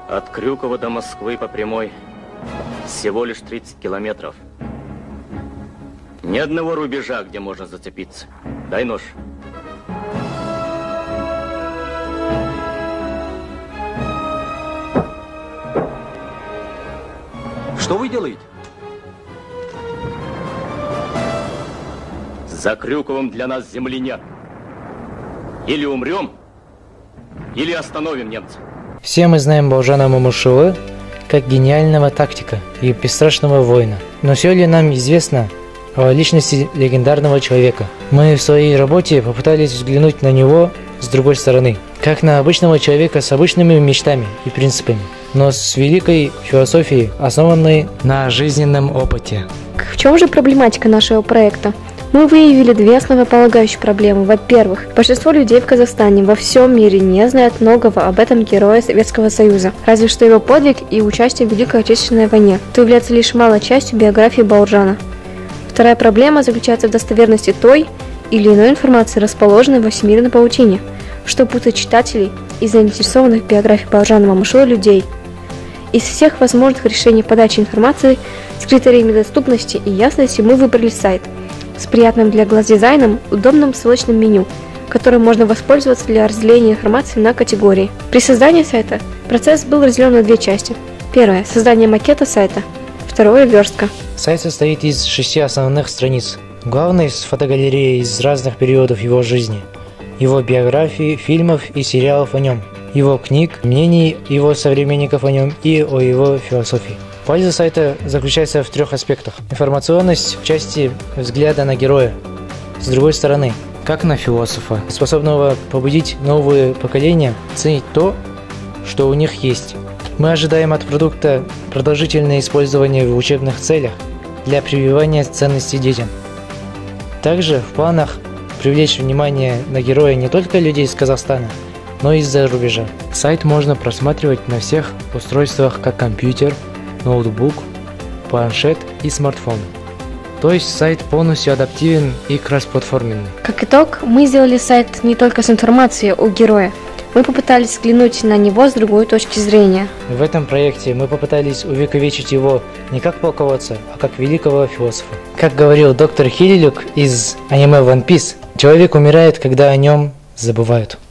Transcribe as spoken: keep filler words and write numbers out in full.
От Крюкова до Москвы по прямой всего лишь тридцать километров. Ни одного рубежа, где можно зацепиться. Дай нож. Что вы делаете? За Крюковым для нас земли нет. Или умрем, или остановим немцев. Все мы знаем Бауыржана Момышулы как гениального тактика и бесстрашного воина. Но все ли нам известно о личности легендарного человека? Мы в своей работе попытались взглянуть на него с другой стороны, как на обычного человека с обычными мечтами и принципами, но с великой философией, основанной на жизненном опыте. В чем же проблематика нашего проекта? Мы выявили две основополагающие проблемы. Во-первых, большинство людей в Казахстане во всем мире не знают многого об этом герое Советского Союза, разве что его подвиг и участие в Великой Отечественной войне. Это является лишь малой частью биографии Бауыржана. Вторая проблема заключается в достоверности той или иной информации, расположенной во всемирной паутине, что путает читателей и заинтересованных в биографии Бауыржана Момышулы людей. Из всех возможных решений подачи информации с критериями доступности и ясности мы выбрали сайт с приятным для глаз дизайном, удобным ссылочным меню, которым можно воспользоваться для разделения информации на категории. При создании сайта процесс был разделен на две части. Первое – создание макета сайта. Второе – верстка. Сайт состоит из шести основных страниц. Главной с фотогалереей из разных периодов его жизни, его биографии, фильмов и сериалов о нем, его книг, мнений его современников о нем и о его философии. Польза сайта заключается в трех аспектах. Информационность в части взгляда на героя, с другой стороны, как на философа, способного побудить новые поколения ценить то, что у них есть. Мы ожидаем от продукта продолжительное использование в учебных целях для прививания ценностей детям. Также в планах привлечь внимание на героя не только людей из Казахстана, но и из-за рубежа. Сайт можно просматривать на всех устройствах, как компьютер, ноутбук, планшет и смартфон. То есть сайт полностью адаптивен и кроссплатформенный. Как итог, мы сделали сайт не только с информацией о герое. Мы попытались взглянуть на него с другой точки зрения. В этом проекте мы попытались увековечить его не как полководца, а как великого философа. Как говорил доктор Хилилюк из аниме One Piece, человек умирает, когда о нем забывают.